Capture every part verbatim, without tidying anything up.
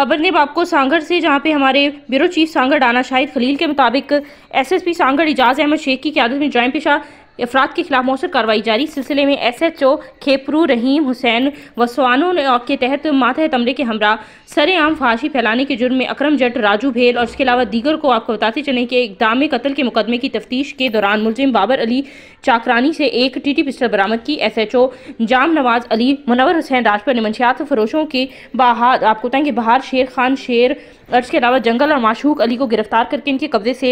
खबर ने आपको सांगड़ से, जहां पे हमारे ब्यूरो चीफ सांगड़ आना शाहिद खलील के मुताबिक एसएसपी सांगड़ इजाज अहमद शेख की क़यादत में जराइम पेशा अफराद के खिलाफ मौसर कार्रवाई जारी। इस सिलसिले में S H O Khipro Rahim Hussain वसवानों के तहत मातहत हमले के हमरा सरेआम फाशी फैलाने के जुर्म में अकरम जट, राजू भेल और इसके अलावा दीगर को आपको बताते चलें कि इक़दाम कत्ल के मुकदमे की तफ्तीश के दौरान मुलजिम बाबर अली चाकरानी से एक टीटी पिस्टल बरामद की। S H O Jam Nawaz Ali, Munawwar Hussain Rajput ने मंशियात फरोशों के बाहर आपको बताएंगे बहार शेर खान शेर और इसके अलावा जंगल और माशूक अली को गिरफ्तार करके इनके कब्जे से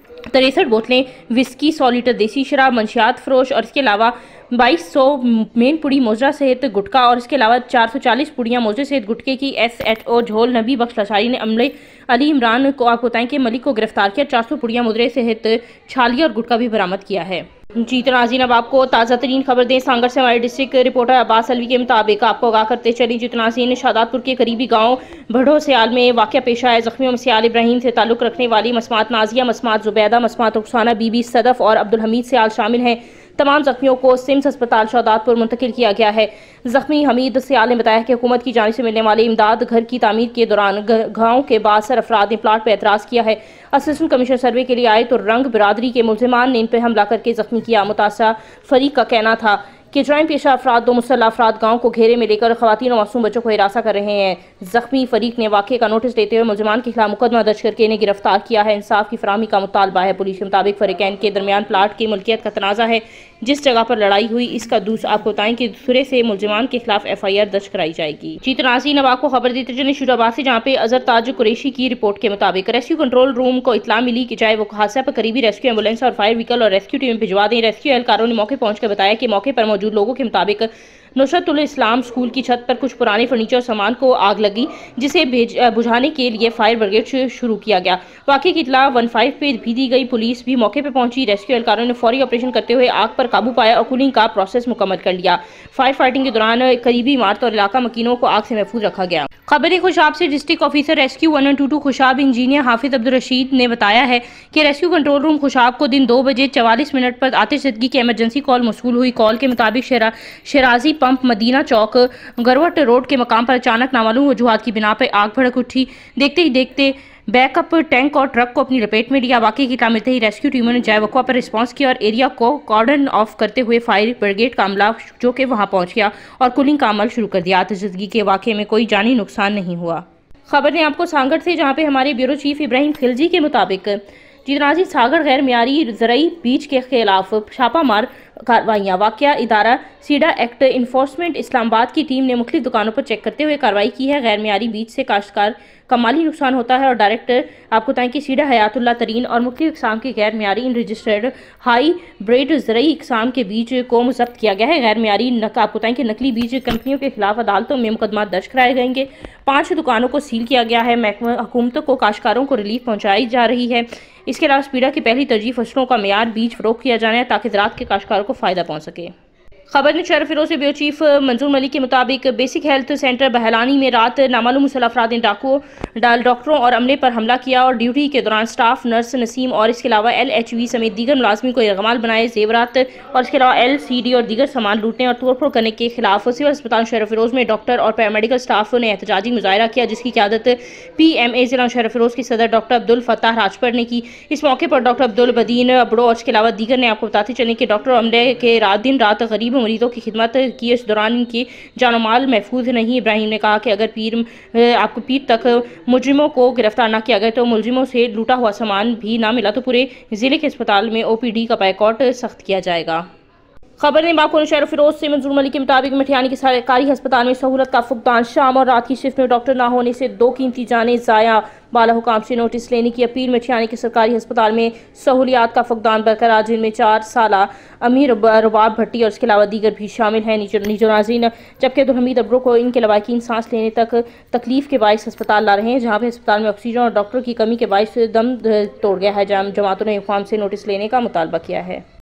तिरसठ बोतलें विस्की, सौ लीटर देसी शराब, मंशियात फरोश और इसके अलावा बाईस सौ मेन पुड़ी मोजरा सहित गुटखा और इसके अलावा चार सौ चालीस पुड़ियाँ मोजरे सहित गुटके की एस एच ओ झोल नबी बख्श लशारी ने अमले अली इमरान को आपको बताएं कि मलिक को गिरफ्तार किया। चार सौ पुड़ियाँ मोजरे सहित छालिया और गुटखा भी बरामद किया है। जी तो नाज़रीन, अब आपको ताज़ा तरीन खबर दें सांगड़ से हमारे डिस्ट्रिक्ट रिपोर्टर अब्बास अलवी के मुताबिक आपको आगाह करते चलें। जी तो नाज़रीन, शादातपुर के करीबी गांव भड़ो सियाल में वाक़या पेश आया। जख्मियों में सियाल इब्राहिम से ताल्लुक़ रखने वाली मसमात नाजिया, मसमात जुबैदा, मसमात रुखसाना बीबी, सदफ़ और अब्दुल हमीद सियाल शामिल हैं। तमाम जख्मियों को सिम्स अस्पताल शादातपुर मुंतकिल किया गया है। जख्मी हमीद सियाल ने बताया कि हुकूमत की जानिब से मिलने वाले इमदाद घर की तामीर के दौरान गाँव के बासर अफराद ने प्लाट पर एतराज़ किया है। असिस्टेंट कमिश्नर सर्वे के लिए आए तो रंग बिरादरी के मुल्जिमान ने इन पर हमला करके जख्मी किया। मुतासा फरीक का कहना था कि जराइम पेशा अफराद दो मुसल्लह अफराद गाँव को घेरे में लेकर खवातीन और मासूम बच्चों को हिरासा कर रहे हैं। जख्मी फरीक ने वाक़े का नोटिस लेते हुए मुल्जिमान के खिलाफ मुकदमा दर्ज करके इन्हें गिरफ्तार किया है। इंसाफ की फराहमी का मुतालबा है। पुलिस के मुताबिक फरीकैन के दरमियान प्लाट की मुल्कियत का तनाज़ा है। जिस जगह पर लड़ाई हुई इसका दूसरा आपको बताएं कि दूसरे से मुल्जिमान के खिलाफ एफ आई आर दर्ज कराई जाएगी। जी तो नाज़रीन, अब आपको खबर देते चलें शुराबाद से, जहाँ पे अजहर ताज कुरैशी की रिपोर्ट के मुताबिक रेस्क्यू कंट्रोल रूम को इतला मिली कि चाहे वो हादसा पर करीबी रेस्क्यू एम्बुलेंस और फायर व्हीकल और रेस्क्यू टीम भिजवा दें। रेस्क्यू एहलकारों ने मौके पहुंचकर बताया कि मौके पर मौजूद लोगों के मुताबिक नुसरतुल इस्लाम स्कूल की छत पर कुछ पुराने फर्नीचर सामान को आग लगी, जिसे बुझाने के लिए फायर ब्रिगेड शुरू किया गया। वाक़े की इतला वन फाइव पे भी दी गई। पुलिस भी मौके पर पहुंची। रेस्क्यू एहलकारों ने फौरी ऑपरेशन करते हुए आग पर काबू पाया और कूलिंग का प्रोसेस मुकम्मल कर लिया। फायर फाइटिंग के दौरान करीबी इमारत और इलाका मकीनों को आग से महफूज रखा गया। खबर खुशाब से district officer rescue one one two two Khushab engineer Hafiz Abdul Rashid ने बताया है कि रेस्क्यू कंट्रोल रूम खुशाब को दिन दो बजे चवालीस मिनट पर आतिशज़दगी की इमरजेंसी कॉल मौसूल हुई। कॉल के मुताबिक शेरा शराजी पंप मदीना चौक गरवट रोड के मकाम पर अचानक नामालूम वजूहात की बिना पर आग भड़क उठी। देखते ही देखते बैकअप टैंक और ट्रक को अपनी लपेट में लिया। वाक़े की इत्तला मिलते ही रेस्क्यू टीमों ने जाए वक़्वा पर रिस्पांस किया और एरिया को कॉर्डन ऑफ करते हुए फायर ब्रिगेड का अमला जो कि वहां पहुंच गया और कूलिंग का अमल शुरू कर दिया। आतिशज़दगी के वाक़े में कोई जानी नुकसान नहीं हुआ। खबर ने आपको सांगड़ से, जहाँ पे हमारे ब्यूरो चीफ इब्राहिम खिलजी के मुताबिक जितनाजी सागर गैर मियारी ज़रई बीज के खिलाफ छापामार कार्रवाइयाँ। वाक़या इदारा सीडा एक्ट इन्फोर्समेंट इस्लामाबाद की टीम ने मुख्तलिफ दुकानों पर चेक करते हुए कार्रवाई की है। गैर मियारी बीज से काश्तकार का माली नुकसान होता है और डायरेक्टर आपको बताएं कि सीडा हयातुल्ला तरीन और मुख्तलिफ इकसाम के गैर मियारी इन रजिस्टर्ड हाई ब्रेड ज़रई इकसाम के बीज को जब्त किया गया है। गैर मियारी आपको बताएं कि नकली बीज कंपनियों के खिलाफ अदालतों में मुकदमा दर्ज कराए जाएंगे। पाँच दुकानों को सील किया गया है। महकमा हुकूमतों को काश्तकारों को रिलीफ पहुँचाई जा रही है। इसके अलावा स्पीडा की पहली तरजीह फसलों का मेयार बीज फरोख्त किया जाना है ताकि ज़राअत के काश्तकारों को फ़ायदा पहुँच सके। खबर ने शहर फिरोज से ब्यूरो चीफ मंजूर मलिक के मुताबिक बेसिक हेल्थ सेंटर बहलानी में रात नामालूम मुसल्लह अफराद ने डाकू डाल डॉक्टरों और अमले पर हमला किया और ड्यूटी के दौरान स्टाफ नर्स नसीम और इसके अलावा एल एच वी समेत दीगर मुलाजमी को इरगमाल बनाए, जेवरात और इसके अलावा एल सी डी और दीगर सामान लूटने और तोड़फोड़ करने के खिलाफ सिविल अस्पताल शहर फिरोज में डॉक्टर और पैरामेडिकल स्टाफ ने एहतजाजी मुजाहरा किया, जिसकी क़यादत पी एम ए जिला शहर फिरोज के सदर डॉक्टर अब्दुल फताह राजपर ने की। इस मौके पर डॉक्टर अब्दुल बदीन अबड़ो और इसके अलावा दीगर ने आपको बताते चले कि डॉक्टर और अमले के रात दिन रात गरीब मरीजों की खिदमत की। इस दौरान इनकी जानो माल महफूज नहीं। इब्राहिम ने कहा कि अगर पीर आपको पीर तक मुजरिमों को गिरफ्तार न किया गया तो मुलजिमों से लूटा हुआ सामान भी ना मिला तो पूरे जिले के अस्पताल में ओ पी डी का बायकॉट सख्त किया जाएगा। खबर ने बाको शहर फिरोज से मंजूर मलिक के मुताबिक मिठियानी के सरकारी अस्पताल में सहूलत का फुकदान। शाम और रात की शिफ्ट में डॉक्टर ना होने से दो कीमती जानें ज़ाया। बाला हुकाम से नोटिस लेने की अपील। मिठियानी के सरकारी अस्पताल में सहूलियात का फुकदान बरकरार, जिनमें चार साला अमीर रुबाब भट्टी और इसके अलावा दीगर भी शामिल हैं। नीजो नाज़रीन, जबकि अब्दुल हमीद अबरो को इनके लवाकिन सांस लेने तक तकलीफ के बायस अस्पताल ला रहे हैं, जहाँ पे अस्पताल में ऑक्सीजन और डॉक्टर की कमी के बायस दम तोड़ गया है। जमातों ने हुकाम से नोटिस लेने का मुतालबा किया है।